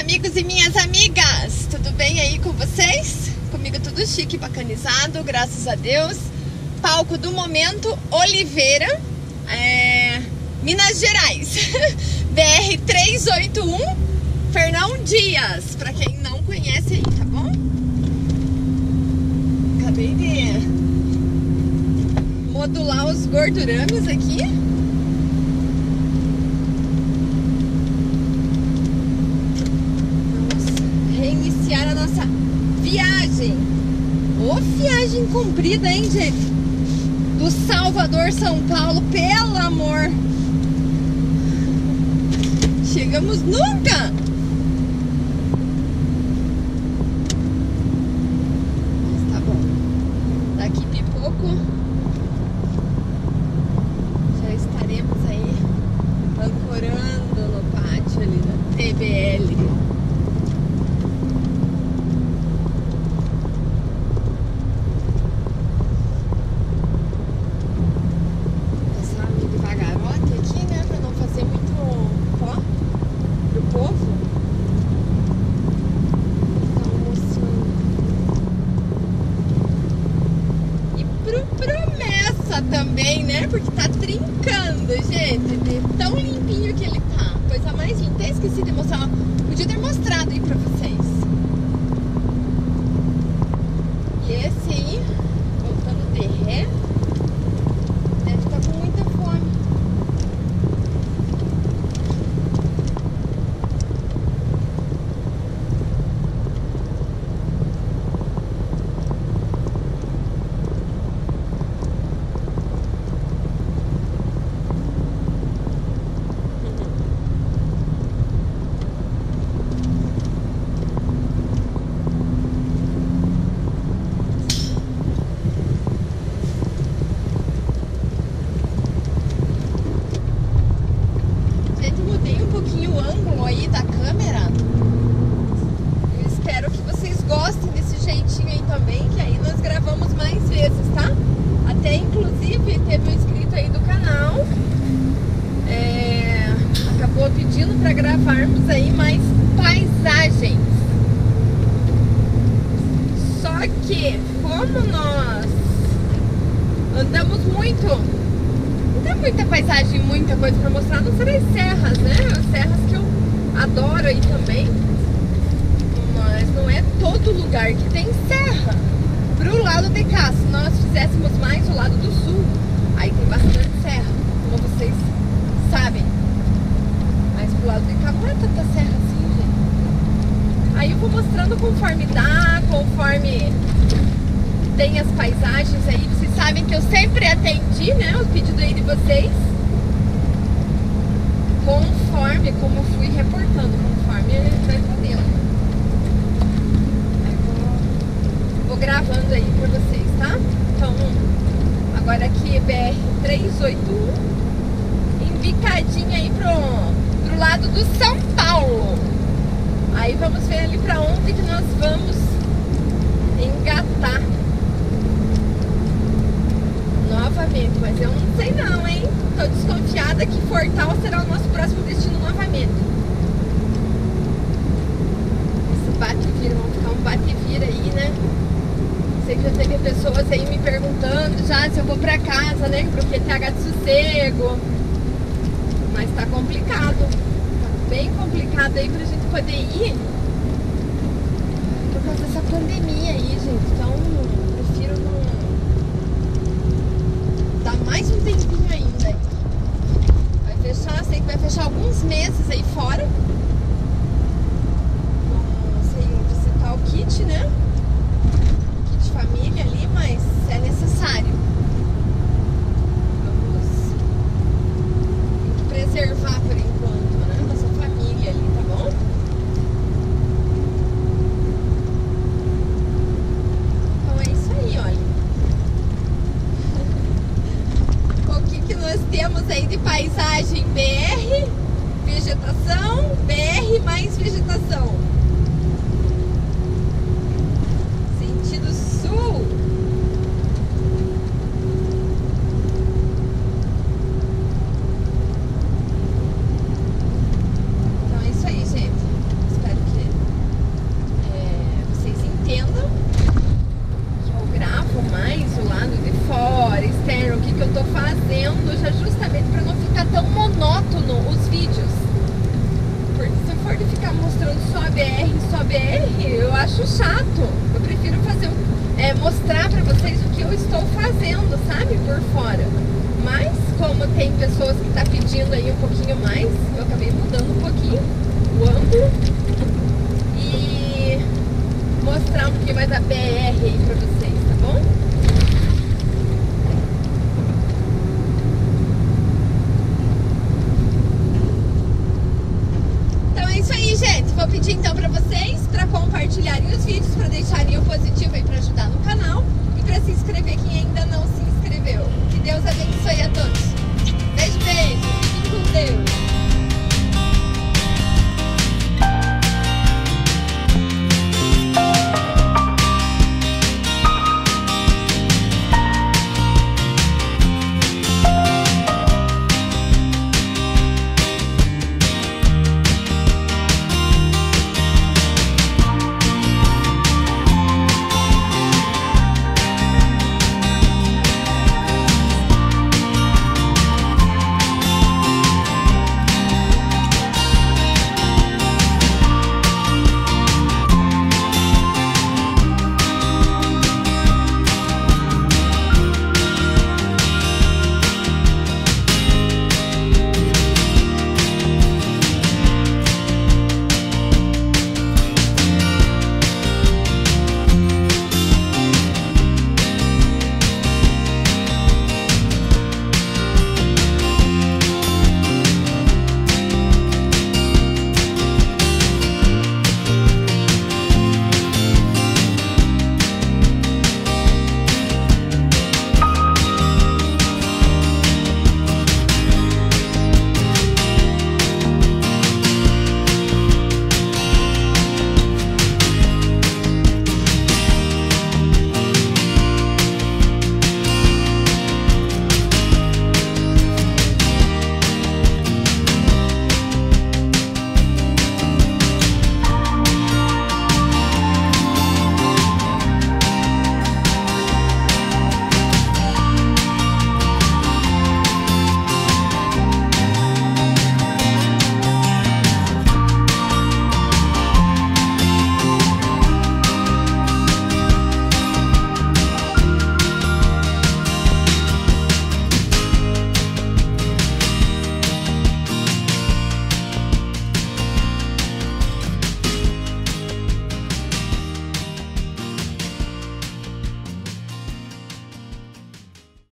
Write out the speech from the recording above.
amigos e minhas amigas, tudo bem aí com vocês? Comigo tudo chique, bacanizado, graças a Deus. Palco do momento, Oliveira, Minas Gerais, BR-381, Fernão Dias, pra quem não conhece aí, tá bom? Acabei de modular os gordurames aqui. Iniciar a nossa viagem. Ô, viagem comprida, hein, gente? Do Salvador, São Paulo, pelo amor. Chegamos nunca. Mas tá bom. Daqui pipoco já estaremos aí ancorando no pátio ali da TBL. Também, né? Porque tá trincando, gente. De tão limpinho que ele tá. Coisa mais linda. Até esqueci de mostrar. Podia ter mostrado aí pra vocês. E esse aí, voltando de ré, deve estar com muita fome. Aí da câmera. Eu espero que vocês gostem desse jeitinho aí também, que aí nós gravamos mais vezes, tá? Até inclusive teve um inscrito aí do canal, acabou pedindo para gravarmos aí mais paisagens. Só que como nós andamos muito, não tem muita paisagem, muita coisa para mostrar, não serão as serras, né? As serras que eu adoro aí também, mas não é todo lugar que tem serra. Pro lado de cá, se nós fizéssemos mais o lado do sul, aí tem bastante serra, como vocês sabem. Mas pro lado de cá não é tanta serra assim, gente. Aí eu vou mostrando conforme dá, conforme tem as paisagens aí. Vocês sabem que eu sempre atendi, né, os pedidos aí de vocês, conforme como fui reportando, conforme ele vai podendo. Aí vou gravando aí pra vocês, tá? Então, agora aqui é BR-381, embicadinha aí pro lado do São Paulo. Aí vamos ver ali pra onde que nós vamos engatar novamente, mas eu não sei não, hein? Tô desconfiada que Fortal será o nosso próximo destino novamente. Esse bate-vira, vamos ficar um bate-vira aí, né? Sei que já teve pessoas aí me perguntando já se eu vou pra casa, né? Pro QTH de Sossego. Mas tá complicado. Tá bem complicado aí pra gente poder ir. Por causa dessa pandemia aí, gente. Então, eu prefiro não... Dá mais um tempinho ainda. Vai fechar, sei que vai fechar alguns meses aí fora. Sem visitar o kit, né? Kit família ali, mas é necessário. Vamos tem que preservar por enquanto, né? Nossa família ali, tá bom? Então é isso aí, olha. Nós temos aí de paisagem BR, vegetação, BR mais vegetação. Sentido sul. Então é isso aí, gente. Espero que os vídeos. Porque se eu for ficar mostrando só BR, eu acho chato. Eu prefiro mostrar pra vocês o que eu estou fazendo, sabe? Por fora. Mas, como tem pessoas que tá pedindo aí um pouquinho mais, eu acabei mudando um pouquinho o ângulo e mostrar um pouquinho mais a BR aí pra vocês, tá bom? Então é isso aí, gente. Vou pedir então pra vocês pra compartilharem os vídeos, pra deixarem o positivo aí pra ajudar no canal e pra se inscrever quem ainda não se inscreveu. Que Deus abençoe a todos. Beijo, beijo!